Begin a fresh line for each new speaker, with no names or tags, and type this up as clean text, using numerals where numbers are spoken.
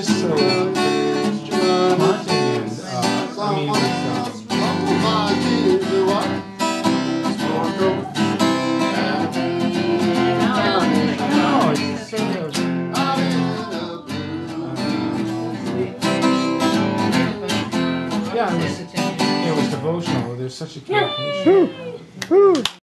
just so haunting and I mean, yeah, it was devotional. There's such a communication.